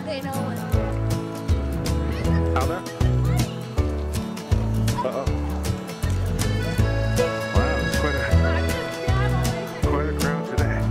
They know it. Out there? Uh-oh. Wow, it's quite a crowd today.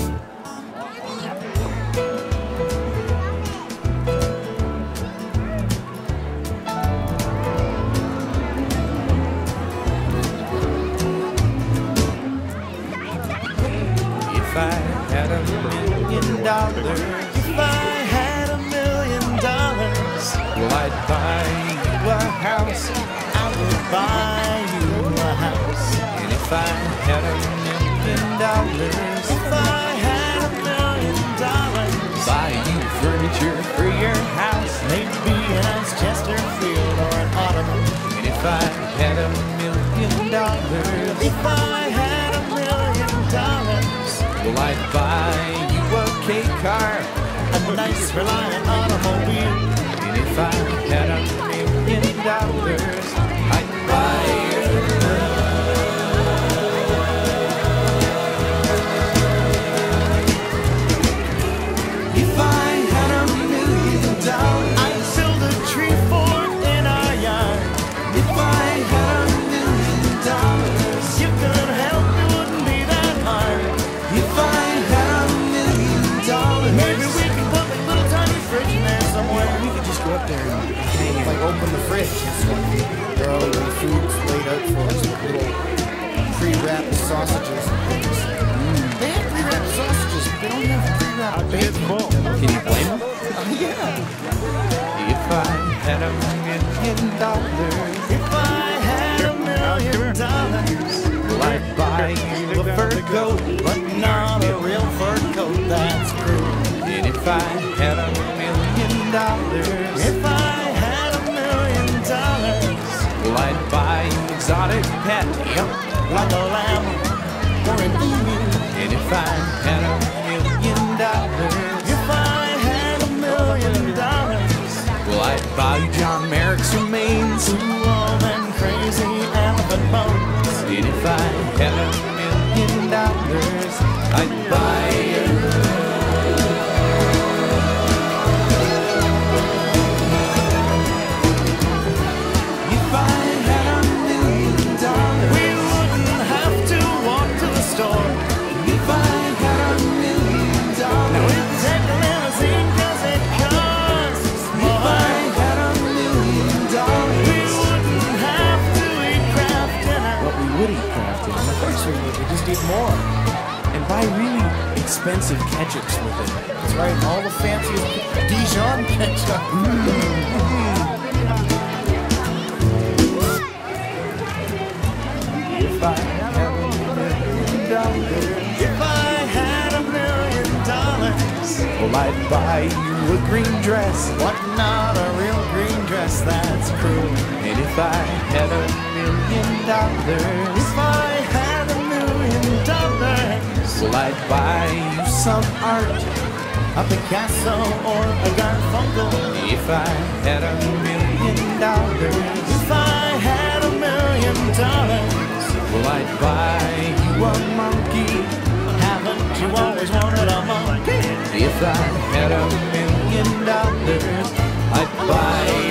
If I had $1 million, if I had $1 million, well, I'd buy you a house. I would buy you a house. And if I had $1 million, if I had $1 million, buy you furniture for your house, maybe a nice Chesterfield or an ottoman. And if I had $1 million, if I had $1 million, well, I'd buy you a K car, a nice reliant automobile. And if I had $1 million, I'd buy you. If I had $1 million, I'd build a tree fort in our yard. If I had $1 million, you could help, it wouldn't be that hard. If I had $1 million, maybe we could put a little tiny fridge in there somewhere. We could just go up there and hang it, like open the fridge and stuff. There are all the food's laid out for us, like little pre-wrapped sausages and things. They have pre-wrapped sausages, but they don't have pre-wrapped bacon. Can you blame them? Yeah. If I had $1 million, if I had $1 million, well, I'd buy you a fur coat, but not a real fur coat, that's true. And if I had $1 million, if I had $1 million, well, I'd buy you an exotic pet, yep, like a lamb or an emu. And if I had $1 million, if I had $1 million, well, I'd buy you John Merrick's remains, ooh, all them crazy elephant bones. And if I had $1 million, I'd buy you. If I had $1 million, we wouldn't have to walk to the store. If I had $1 million, now we'd take a limousine 'cause it costs more. If I had $1 million, we wouldn't have to eat Kraft dinner. But we would eat Kraft dinner. Of course we would. We just eat more. And buy really expensive ketchups with it. That's right. All the fanciest Dijon ketchup. If I had $1 million, if I had $1 million, well, I'd buy you a green dress, but not a real green dress, that's cruel. And if I had $1 million, if I had $1 million, well, I'd buy you some art, a Picasso or a Garfunkel. If I had $1 million, if I had $1 million, well, I'd buy you a monkey. Haven't you always wanted a monkey? If I had $1 million, I'd buy